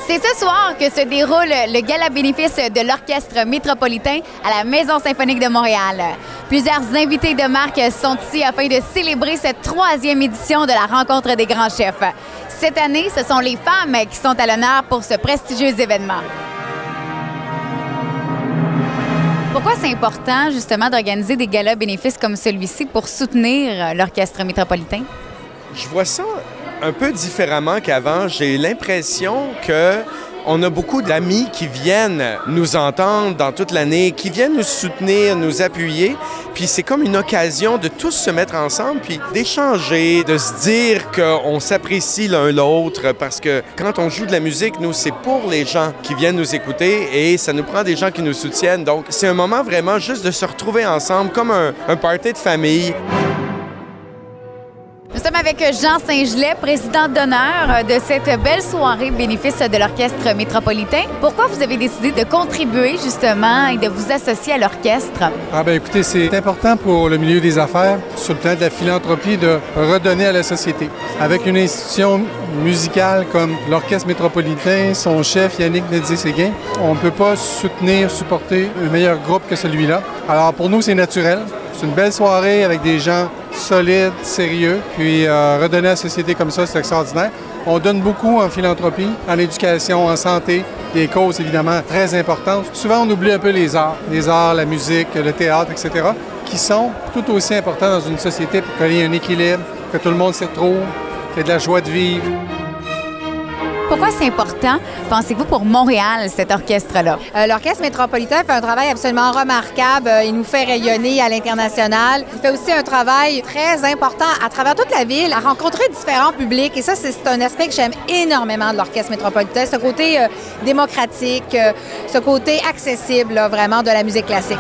C'est ce soir que se déroule le gala bénéfice de l'Orchestre métropolitain à la Maison symphonique de Montréal. Plusieurs invités de marque sont ici afin de célébrer cette 3e édition de la rencontre des grands chefs. Cette année, ce sont les femmes qui sont à l'honneur pour ce prestigieux événement. Pourquoi c'est important, justement, d'organiser des galas bénéfices comme celui-ci pour soutenir l'Orchestre métropolitain? Je vois ça un peu différemment qu'avant. J'ai l'impression qu'on a beaucoup d'amis qui viennent nous entendre dans toute l'année, qui viennent nous soutenir, nous appuyer. Puis c'est comme une occasion de tous se mettre ensemble, puis d'échanger, de se dire qu'on s'apprécie l'un l'autre. Parce que quand on joue de la musique, nous, c'est pour les gens qui viennent nous écouter et ça nous prend des gens qui nous soutiennent. Donc c'est un moment vraiment juste de se retrouver ensemble, comme un party de famille. Nous sommes avec Jean Saint-Gelais, président d'honneur de cette belle soirée bénéfice de l'Orchestre métropolitain. Pourquoi vous avez décidé de contribuer justement et de vous associer à l'orchestre? Écoutez, c'est important pour le milieu des affaires, sur le plan de la philanthropie, de redonner à la société. Avec une institution musicale comme l'Orchestre métropolitain, son chef Yannick Nédé-Séguin, on ne peut pas soutenir, supporter un meilleur groupe que celui-là. Alors pour nous, c'est naturel. C'est une belle soirée avec des gens solides, sérieux, puis redonner à la société comme ça, c'est extraordinaire. On donne beaucoup en philanthropie, en éducation, en santé, des causes évidemment très importantes. Souvent, on oublie un peu les arts, la musique, le théâtre, etc., qui sont tout aussi importants dans une société pour qu'il y ait un équilibre, que tout le monde s'y retrouve, qu'il y ait de la joie de vivre. Pourquoi c'est important, pensez-vous, pour Montréal, cet orchestre-là? L'Orchestre métropolitain fait un travail absolument remarquable. Il nous fait rayonner à l'international. Il fait aussi un travail très important à travers toute la ville, à rencontrer différents publics. Et ça, c'est un aspect que j'aime énormément de l'Orchestre métropolitain, ce côté démocratique, ce côté accessible, là, vraiment, de la musique classique.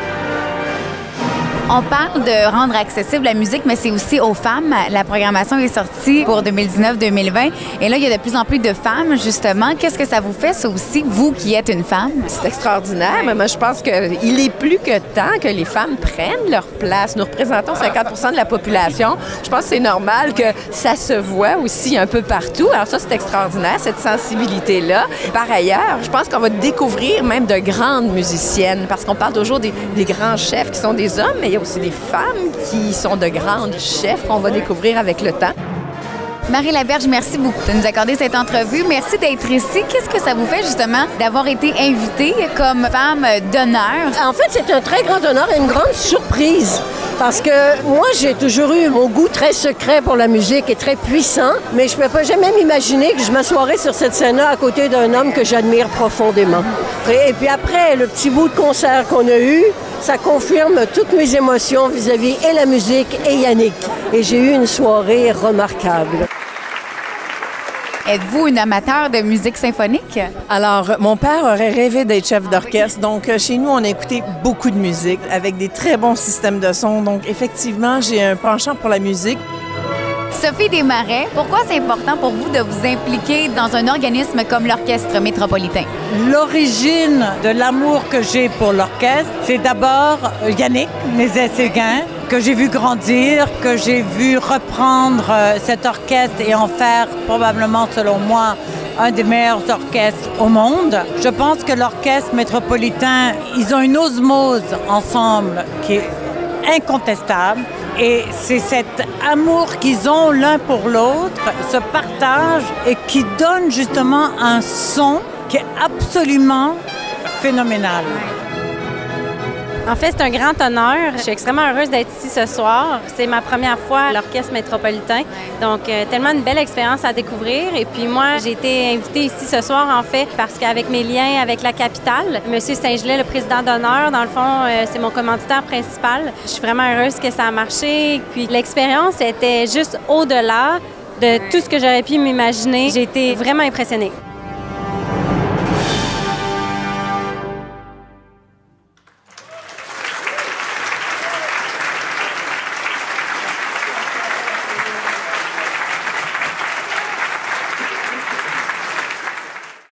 On parle de rendre accessible la musique, mais c'est aussi aux femmes. La programmation est sortie pour 2019-2020. Et là, il y a de plus en plus de femmes, justement. Qu'est-ce que ça vous fait, ça aussi, vous qui êtes une femme? C'est extraordinaire. Mais moi, je pense qu'il est plus que temps que les femmes prennent leur place. Nous représentons 50 % de la population. Je pense que c'est normal que ça se voit aussi un peu partout. Alors ça, c'est extraordinaire, cette sensibilité-là. Par ailleurs, je pense qu'on va découvrir même de grandes musiciennes, parce qu'on parle toujours des grands chefs qui sont des hommes, mais il y a aussi des femmes qui sont de grandes chefs qu'on va découvrir avec le temps. Marie Laberge, merci beaucoup de nous accorder cette entrevue. Merci d'être ici. Qu'est-ce que ça vous fait, justement, d'avoir été invitée comme femme d'honneur? En fait, c'est un très grand honneur et une grande surprise. Parce que moi, j'ai toujours eu mon goût très secret pour la musique et très puissant, mais je ne peux pas jamais m'imaginer que je m'assoirais sur cette scène-là à côté d'un homme que j'admire profondément. Et puis après, le petit bout de concert qu'on a eu, ça confirme toutes mes émotions vis-à-vis et la musique et Yannick. Et j'ai eu une soirée remarquable. Êtes-vous une amateur de musique symphonique? Alors, mon père aurait rêvé d'être chef d'orchestre. Donc, chez nous, on a écouté beaucoup de musique avec des très bons systèmes de son. Donc, effectivement, j'ai un penchant pour la musique. Sophie Desmarais, pourquoi c'est important pour vous de vous impliquer dans un organisme comme l'Orchestre métropolitain? L'origine de l'amour que j'ai pour l'orchestre, c'est d'abord Yannick Nédé-Séguin, que j'ai vu grandir, que j'ai vu reprendre cet orchestre et en faire probablement, selon moi, un des meilleurs orchestres au monde. Je pense que l'Orchestre métropolitain, ils ont une osmose ensemble qui est incontestable. Et c'est cet amour qu'ils ont l'un pour l'autre, ce partage, et qui donne justement un son qui est absolument phénoménal. En fait, c'est un grand honneur. Je suis extrêmement heureuse d'être ici ce soir. C'est ma première fois à l'Orchestre métropolitain. Donc, tellement une belle expérience à découvrir. Et puis moi, j'ai été invitée ici ce soir, en fait, parce qu'avec mes liens avec la capitale, M. Saint-Gelais, le président d'honneur, dans le fond, c'est mon commanditaire principal. Je suis vraiment heureuse que ça a marché. Puis l'expérience était juste au-delà de tout ce que j'aurais pu m'imaginer. J'ai été vraiment impressionnée.